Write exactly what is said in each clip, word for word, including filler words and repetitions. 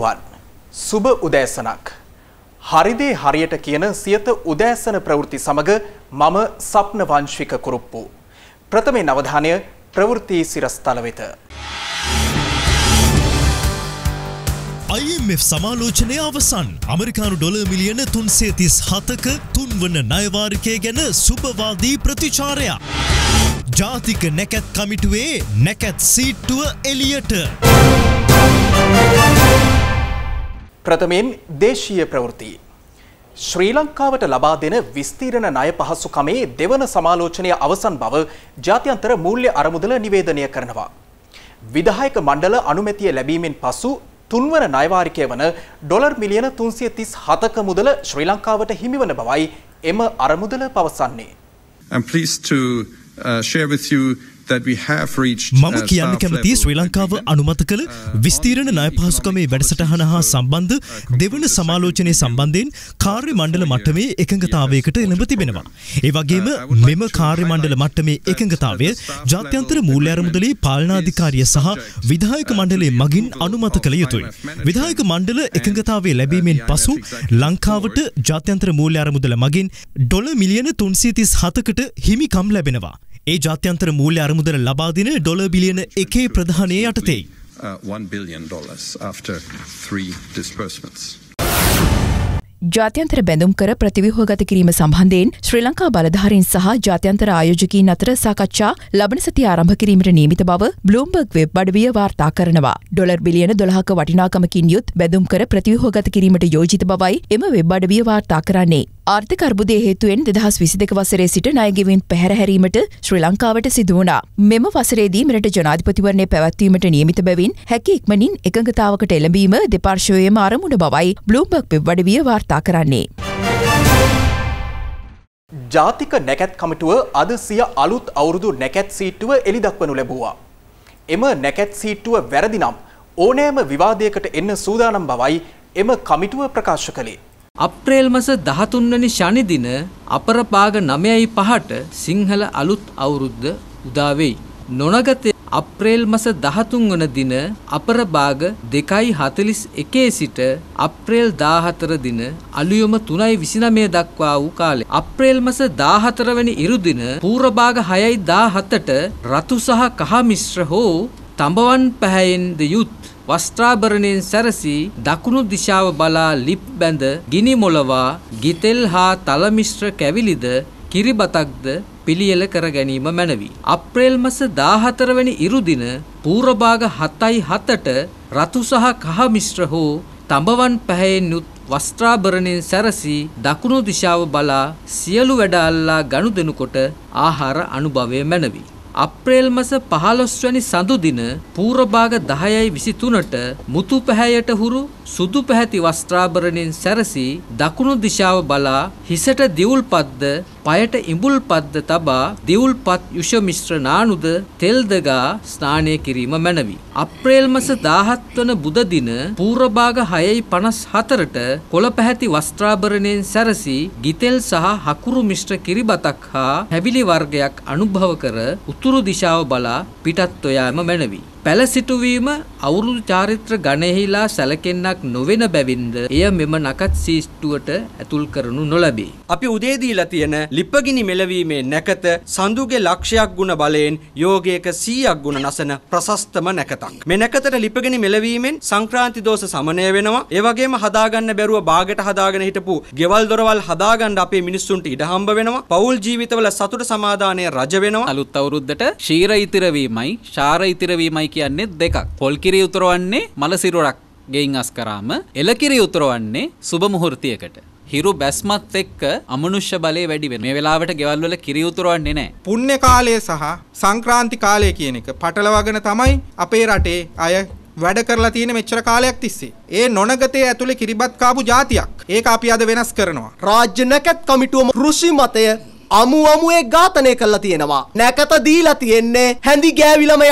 අයිබෝවන් සුබ උදෑසනක් හරිදේ හරියට කියන සියත උදෑසන ප්‍රවෘත්ති සමග මම සප්න වංශික කුරුප්පු ප්‍රථමයෙන් අවධානය ප්‍රවෘත්ති සිරස්තල වෙත I M F සමාලෝචනය අවසන් ඇමරිකානු ඩොලර් මිලියන තුන්සිය තිස් හතක තුන්වන ණයවාරිකය ගැන සුබවාදී ප්‍රතිචාරයක් ජාතික නැකත් කමිටුවේ නැකත් සීට්ටුව එළියට ප්‍රථමයෙන් දේශීය ප්‍රවෘත්ති ශ්‍රී ලංකාවට ලබා දෙන විස්තීර්ණ ණය පහසුකමේ දෙවන සමාලෝචනය අවසන් බව ජාත්‍යන්තර මූල්‍ය අරමුදල නිවේදනය කරනවා. විධායක මණ්ඩල අනුමැතිය ලැබීමෙන් පසු තුන්වන ණයවාරිකය වන ඩොලර් මිලියන තුන්සිය තිස් හතක මුදල ශ්‍රී ලංකාවට හිමිවන බවයි එම අරමුදල පවසන්නේ. I'm pleased to uh, share with you that we have reached මම කියන්න කැමති ශ්‍රී ලංකාව අනුමත කළ විස්තීර්ණ ණය පහසුකමේ වැඩසටහන හා සම්බන්ධ දෙවන සමාලෝචනයේ සම්බන්ධයෙන් කාර්ය මණ්ඩල මට්ටමේ එකඟතාවයකට එළඹ තිබෙනවා. ඒ වගේම මෙම කාර්ය මණ්ඩල මට්ටමේ එකඟතාවය ජාත්‍යන්තර මූල්‍ය අරමුදලේ පාලනාධිකාරිය සහ විධායක මණ්ඩලයේ මගින් අනුමත කළ යුතුයි. විධායක මණ්ඩල එකඟතාවය ලැබීමෙන් පසු ලංකාවට ජාත්‍යන්තර මූල්‍ය අරමුදල මගින් ඩොලර් මිලියන තුන්සිය තිස් හතකට හිමිකම් ලැබෙනවා. ඒ ජාත්‍යන්තර මූල්‍ය අරමුදල ලබා දෙන ඩොලර් බිලියන එකේ ප්‍රධානයේ යටතේ one billion dollars after three disbursements. ජාත්‍යන්තර බැඳුම් කර ප්‍රතිව්‍යුහගත කිරීම සම්බන්ධයෙන් ශ්‍රී ලංකා බලධාරීන් සහ ජාත්‍යන්තර ආයෝජකයින් අතර සාකච්ඡා ලබන සතිය ආරම්භ කිරීමට නියමිත බව බ්ලූම්බර්ග් වෙබ් අඩවිය වාර්තා කරනවා. ඩොලර් බිලියන දොළහක වටිනාකමකින් යුත් බැඳුම් කර ප්‍රතිව්‍යුහගත කිරීමට යෝජිත බවයි එම වෙබ් අඩවිය වාර්තා කරන්නේ. ආර්ථික අර්බුදය හේතුවෙන් දෙදහස් විසිදෙක වසරේ සිට ණය ගෙවීම් පැහැර හැරීමට ශ්‍රී ලංකාවට සිදු වුණා. මෙම වසරේදී මෙරට ජනාධිපතිවරණය පැවැත්වීමට නියමිත බැවින් හැකි ඉක්මනින් එකඟතාවකට එළඹීම දෙපාර්ශ්වයේම අරමුණ බවයි බ්ලූම්බර්ග් වෙබ් අඩවිය වාර්තා කරන්නේ. ජාතික නැකත් කමිටුව අද සිය අලුත් අවුරුදු නැකත් සීට්ටුව එළිදක්වනු ලැබුවා. එම නැකත් සීට්ටුව වැරදි නම් ඕනෑම විවාදයකට එන්න සූදානම් බවයි එම කමිටුව ප්‍රකාශ කළේ. අප්‍රේල් මස දහතුන් වෙනි ශනි දින අපරභාග නවයයි පහට සිංහල අලුත් අවුරුද්ද උදා වෙයි. නොනගතේ අප්‍රේල් මස දහතුන් වන දින අපරභාග දෙකයි හතළිස් එකේ සිට අප්‍රේල් දාහතර දින අලුයම තුනයි විසිනවය දක්වා වූ කාලය. අප්‍රේල් මස දාහතර වෙනි ඉරු දින පූර්වභාග හයයි දාහතට රතු සහ කහ මිශ්‍ර හෝ තඹවන් පැහැයෙන් ද යුත් වස්ත්‍රාභරණයෙන් සැරසී දකුණු දිශාව බලා ලිප් බැඳ ගිනි මොලවා ගිතෙල් හා තල මිශ්‍ර කැවිලිද කිරිබතක්ද පිළියෙල කර ගැනීම මැනවි. අප්‍රේල් මස දාහතර වෙනි ඉරු දින පූර්වභාග හතයි හතට රතු සහ කහ මිශ්‍ර හෝ තඹවන් පැහැයෙන් යුත් වස්ත්‍රාභරණයෙන් සැරසී දකුණු දිශාව බලා සියලු වැඩ අල්ලා ගනුදෙනු කොට ආහාර අනුභවය මැනවි. අප්‍රේල් මස පහළොස් වැනි සඳු දින පූර්වභාග දහයයි විසිතුනට මුතු පැහැයට හුරු සුදු පැහැති වස්ත්‍රාභරණයෙන් සැරසී දකුණු දිශාව බලා හිසට දිවුල්පත්ද පයට ඉඹුල්පත්ද තබා දිවුල්පත් යුෂ මිශ්‍ර නානුද තෙල්දගා ස්නානය කිරීම මැනවි. අප්‍රේල් මස දාහත් වන බුද දින පූර්වභාග හයයි පනස් හතරට කොළ පැහැති වස්ත්‍රාභරණයෙන් සැරසී ගිතෙල් සහ හකුරු මිශ්‍ර කිරිබතක් හා හැවිලි වර්ගයක් අනුභව කර උතුරු දිශාව බලා පිටත් ඔයාම මැනවි. පැල සිටුවීම අවුරුදු චාරිත්‍ර ගණයෙහිලා සැලකෙන්නක් නොවන බැවින්ද එය මෙම නකත් සීට්ටුවට ඇතුල් කරනු නොලැබේ. අපි උදේ දීලා තියෙන ලිපගිනි මෙලවීමේ නැකත සඳුගේ ලක්ෂයක් ගුණ බලයෙන් යෝගයක සීයක් ගුණ නසන ප්‍රශස්තම නැකතක්. මේ නැකතට ලිපගිනි මෙලවීමෙන් සංක්‍රාන්ති දෝෂ සමනය වෙනවා. ඒ වගේම හදාගන්න බැරුව බාගෙට හදාගෙන හිටපු ගෙවල් දොරවල් හදාගන්න අපේ මිනිස්සුන්ට ඉඩ හම්බ වෙනවා. පෞල් ජීවිතවල සතුට සමාදානය රජ වෙනවා. අලුත් අවුරුද්දට ශීර ඉතිර වීමයි ශාර ඉතිර වීමයි කියන්නේ දෙකක්. පොල් කිරි උතරවන්නේ මල සිරුරක් ගෙයින් අස් කරාම, එල කිරි උතරවන්නේ සුබ මුහුර්තයකට. හිරු බැස්මත් එක්ක අමනුෂ්‍ය බලය වැඩි වෙන. මේ වෙලාවට ගෙවල් වල කිරි උතරවන්නේ නැහැ. පුණ්‍ය කාලය සහ සංක්‍රාන්ති කාලය කියන එක පටලවාගෙන තමයි අපේ රටේ අය වැඩ කරලා තියෙන මෙච්චර කාලයක් තිස්සේ. ඒ නොනගතේ ඇතුලේ කිරිබත් කාපු જાතියක්. ඒක අපි අද වෙනස් කරනවා. රාජ්‍ය නැකත් කමිටුවම ෘෂි මතය අමු අමුවේ ඝාතනය කළා තියෙනවා. නැකත දීලා තියෙන්නේ හැඳි ගෑවිලම යන්න.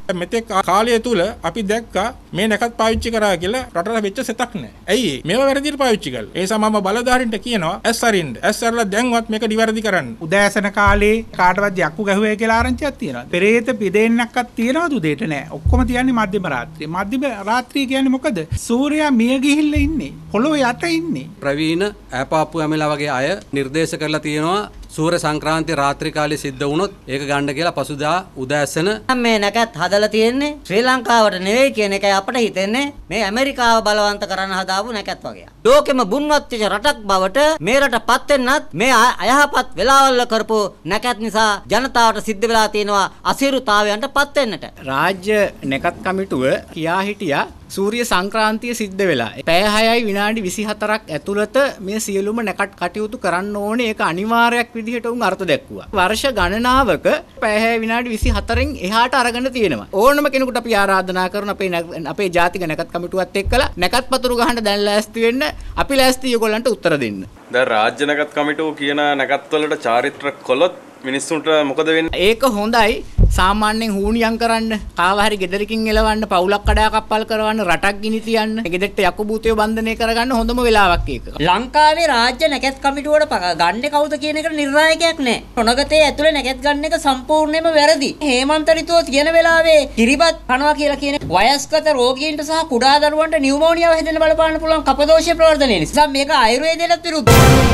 මෙතෙක් කාලය තුල අපි දැක්කා මේ නැකත් පාවිච්චි කරා කියලා රටට වෙච්ච සෙතක් නැහැ. ඇයි ඒ? මේවා වැරදිට පාවිච්චි කළා. ඒ සමම බලධාරීන්ට කියනවා ඇස් අරින්න. ඇස් අරලා දැන්වත් මේක නිවැරදි කරන්න. උදෑසන කාලේ කාටවත් යක්කු ගැහුවේ කියලා ආරංචියක් තියෙනවා. පෙරේත පිදෙන්නක්වත් තියනවද උදේට නෑ. ඔක්කොම තියන්නේ මධ්‍යම රාත්‍රියේ. මධ්‍යම රාත්‍රිය කියන්නේ මොකද? සූර්යයා මිය ගිහිල්ලා ඉන්නේ. පොළොව යට ඉන්නේ. ප්‍රවීණ ඈපාප්පු ඇමලා වගේ අය නිර්දේශ කරලා තියෙනවා සූර්ය සංක්‍රාන්ති රාත්‍රී කාලේ සිද්ධ වුණොත් ඒක ගන්න කියලා පසුදා උදෑසන මේ නැකත් හදලා තියෙන්නේ ශ්‍රී ලංකාවට නෙවෙයි කියන එකයි අපට හිතෙන්නේ. මේ ඇමරිකාව බලවන්ත කරන්න හදාපු නැකත් වගේ. ලෝකෙම බුන්වත් වෙච්ච රටක් බවට මේ රටපත් වෙන්නත් මේ අයහපත් වෙලාවල් කරපු නැකත් නිසා ජනතාවට සිද්ධ වෙලා තියෙනවා අසීරුතාවයන්ටපත් වෙන්නට. රාජ්‍ය නැකත් කමිටුව කියා හිටියා සූර්ය සංක්‍රාන්තිය සිද්ධ වෙලා පැය හයයි විනාඩි විසිහතරක් ඇතුළත මේ සියලුම නැකත් කටයුතු කරන්න ඕනේ. ඒක අනිවාර්යයක් විදිහට උන් අර්ථ දැක්වුවා. වර්ෂ ගණනාවක පැය හය විනාඩි විසිහතරෙන් එහාට අරගෙන තියෙනවා. ඕනම කෙනෙකුට අපි ආරාධනා කරන අපේ අපේ ජාතික නැකත් කමිටුවත් එක්කලා නැකත් පතුරු ගහන්න දැන් ලෑස්ති වෙන්න. අපි ලෑස්ති ඒගොල්ලන්ට උත්තර දෙන්න. දැන් රාජ්‍ය නැකත් කමිටුව කියන නැකත් වලට චාරිත්‍ර කළොත් මිනිස්සුන්ට මොකද වෙන්නේ? ඒක හොඳයි. සාමාන්‍යයෙන් හුණියම් කරන්න, කාව හරි ගෙදරකින් එලවන්න, පවුලක් කඩා කප්පල් කරවන්න, රටක් ගිනි තියන්න, ගෙදරට යකු භූතය බන්ධනය කරගන්න හොඳම වෙලාවක් ඒක. ලංකාවේ රාජ්‍ය නැකත් කමිටුවට ගන්නේ කවුද කියන එකට නිර්ණායකයක් නැහැ. රොණගතේ ඇතුලේ නැකත් ගන්න එක සම්පූර්ණයෙන්ම වැරදි. හේමන්ත ඍතුව තියෙන වෙලාවේ කිරිබත් කනවා කියලා කියන වයස්ගත රෝගීන්ට සහ කුඩා දරුවන්ට නියුමෝනියාව හැදෙන්න බලපාන්න පුළුවන් කපදෝෂයේ ප්‍රවර්ධනය නිසා මේක ආයුර්වේදයට විරුද්ධයි.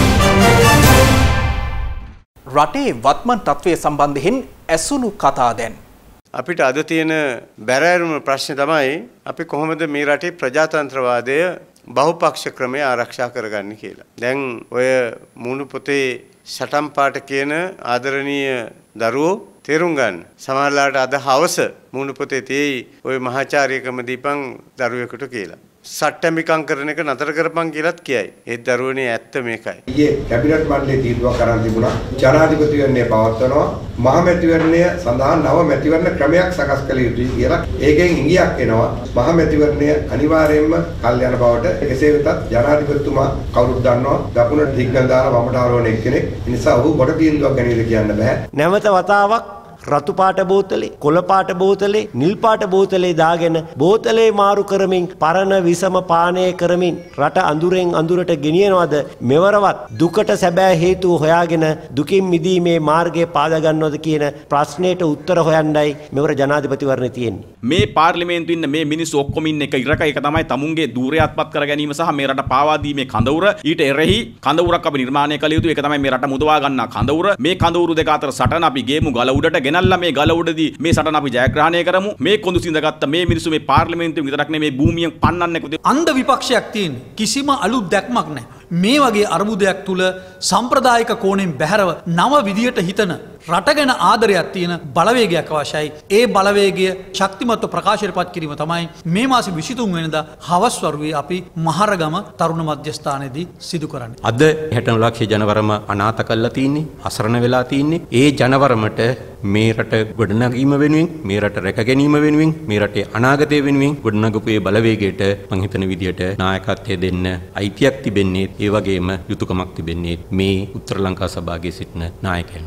රටේ වත්මන් තත්ත්වය සම්බන්ධයෙන් ඇසුණු කතා දැන් අපිට අද තියෙන බැරෑරුම ප්‍රශ්නේ තමයි අපි කොහොමද මේ රටේ ප්‍රජාතන්ත්‍රවාදය බහුපක්ෂ ක්‍රමය ආරක්ෂා කරගන්නේ කියලා. දැන් ඔය මූණු පොතේ සටන් පාට කියන ආදරණීය දරුවෝ තේරුම් ගන්න. සමහරලාට අද හවස මූණු පොතේ තියෙයි ඔය මහාචාර්යකම දීපන් දරුවෙකුට කියලා. සට්ටමිකම් කරන එක නතර කරපන් කියලාත් කියයි. ඒ දරුවනේ ඇත්ත මේකයි. ඊයේ කැබිනට් මණ්ඩලයේ තීන්දුවක් කරන් තිබුණා. ජනාධිපතිවරණය පවත්වනවා. මහමැතිවරණය සඳහා නව මැතිවරණ ක්‍රමයක් සකස් කළ යුතුයි කියලා. ඒකෙන් ඉඟියක් එනවා. මහමැතිවරණය අනිවාර්යයෙන්ම කල් යන බවට. කෙසේ වෙතත් ජනාධිපතිතුමා කවුරුත් දන්නවා. දකුණට දිග්ගල් දාලා වමට ආරවන එක්කෙනෙක්. ඒ නිසා ඔහු කොට තීන්දුවක් ගැනීමද කියන්න බෑ. නැවත වතාවක් රතු පාට බෝතලේ, කොළ පාට බෝතලේ, නිල් පාට බෝතලේ දාගෙන බෝතලේ මාරු කරමින් පරණ විසම පානය කරමින් රට අඳුරෙන් අඳුරට ගෙනියනවද? මෙවරවත් දුකට සැබෑ හේතුව හොයාගෙන දුකින් මිදීමේ මාර්ගය පාද ගන්නවද කියන ප්‍රශ්නයට උත්තර හොයන්නයි මෙවර ජනාධිපතිවරණේ තියෙන්නේ. මේ පාර්ලිමේන්තුවේ ඉන්න මේ මිනිස්සු ඔක්කොම ඉන්න එක ඉරක එක තමයි තමුන්ගේ දූරයත්පත් කර ගැනීම සහ මේ රට පාවා දීමේ කඳවුර. ඊට එරෙහි කඳවුරක් අපි නිර්මාණය කළ යුතුයි. ඒක තමයි මේ රට මුදවා ගන්නා කඳවුර. මේ කඳවුරු දෙක අතර සටන අපි ගේමු ගල උඩට ගෙනල්ලා මේ ගල උඩදී මේ සටන අපි ජයග්‍රහණය කරමු. මේ කොඳු සිඳගත්ත මේ මිනිස්සු මේ පාර්ලිමේන්තුවේ විතරක් නෙමේ භූමියෙන් පන්නන්නේ කුද අන්ධ විපක්ෂයක් තියෙන කිසිම අලුත් දැක්මක් නැහැ. මේ වගේ අර්බුදයක් තුල සම්ප්‍රදායික කෝණයෙන් බැහැරව නව විදියට හිතන රට ගැන ආදරයක් තියෙන බලවේගයක් අවශ්‍යයි. ඒ බලවේගය ශක්තිමත්ව ප්‍රකාශයටපත් කිරීම තමයි මේ මාසේ විසිතුන් වෙනිදා හවස් වරුවේ අපි මහරගම තරුණ මධ්‍යස්ථානයේදී සිදු කරන්නේ. අද හැටනව ලක්ෂ ජනවරම අනාථ කරලා තින්නේ, අසරණ වෙලා තින්නේ. ඒ ජනවරමට මේ රට ගොඩනගීම වෙනුවෙන්, මේ රට රැක ගැනීම වෙනුවෙන්, මේ රටේ අනාගතය වෙනුවෙන් ගොඩනගපු ඒ බලවේගයට මං හිතන විදියට නායකත්වය දෙන්න අයිතියක් තිබෙන්නේ, ඒ වගේම යුතුයකමක් තිබෙන්නේ මේ උත්තර ලංකා සභාවේ සිටින නායකයන්.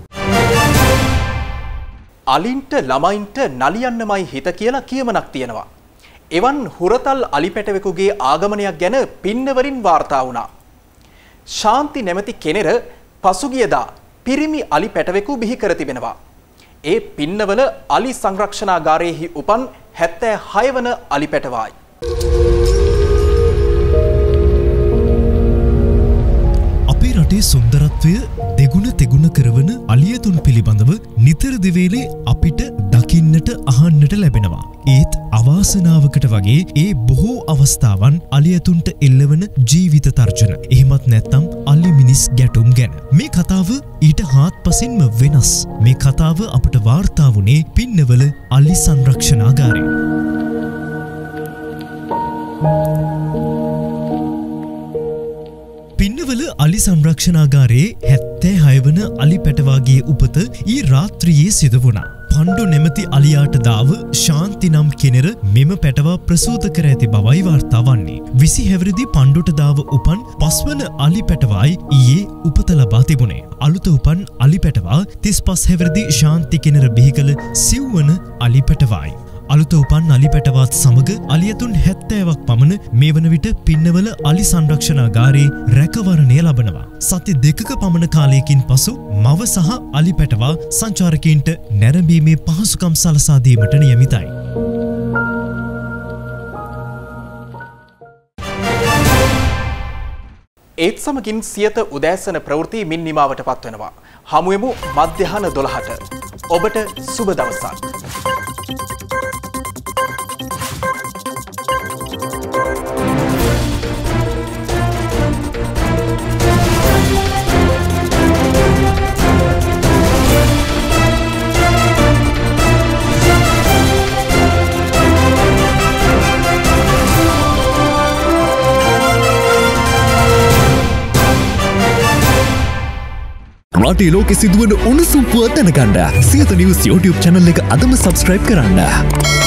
අලින්ට ළමයින්ට නලියන්නමයි හිත කියලා කියමනක් තියෙනවා. එවන් හුරතල් අලිපැටවෙකුගේ ආගමනයක් ගැන පින්නවරින් වාර්තා වුණා. ශාන්ති නැමැති කෙනෙර පසුගියදා පිරිමි අලි පැටවෙකු බිහි කර තිබෙනවා. ඒ පින්නවල අලි සංරක්ෂණාගාරයේහි උපන් හැත්තෑ හය වන අලි පැටවායි. අපේ රටේ සුන්දරත්වය දෙගුණ තෙගුණ කරවන අලියතුන් පිළිබඳව නිතර දෙවේලේ අපිට දකින්නට අහන්නට ලැබෙනවා. ඒත් අවාසනාවකට වගේ ඒ බොහෝ අවස්ථාවන් අලියතුන්ට එල්ලවන ජීවිත තර්ජන. එහෙමත් නැත්නම් අලි මිනිස් ගැටුම් ගැන. මේ කතාව ඊට හාත්පසින්ම වෙනස්. මේ කතාව අපට වාර්තා වුණේ පින්නවල අලි සංරක්ෂණාගාරයේ. පින්නවල අලි සංරක්ෂණාගාරයේ හැත්තෑ හය වන අලි පැටවාගේ උපත ඊ රාත්‍රියේ සිදු වුණා. පණ්ඩු නැමැති අලියාට දාව ශාන්ති නම් කෙනෙර මෙම පැටවා ප්‍රසූත කර ඇති බවයි වාර්තා වන්නේ. විසි හැවිරිදි පණ්ඩුට දාව උපන් පස්වන අලි පැටවායි ඊයේ උපත ලබා තිබුණේ. අලුත උපන් අලි පැටවා තිස් පස් හැවිරිදි ශාන්ති කෙනෙර බිහි කළ සිව්වන අලි පැටවායි. අලුත උපන් අලි පැටවාත් සමග අලියතුන් හැත්තෑවක් පමණ මේ වන විට පින්නවල අලි සංරක්ෂණාගාරයේ රැකවරණය ලබනවා. සති දෙකක පමණ කාලයකින් පසු මව සහ අලි පැටවා සංචාරකීන්ට නැරඹීමේ පහසුකම් සලසා දීමට නියමිතයි. ඒත් සමගින් සියත උදෑසන ප්‍රවෘත්ති මින් නිමාවට පත්වෙනවා. හමුවෙමු මධ්‍යහන දොළහට. ඔබට සුබ දවසක්. රටේ ලෝකෙ සිදුවන උණුසුම් පුවත් දැනගන්න සියත නිවුස් YouTube channel එක අදම subscribe කරන්න.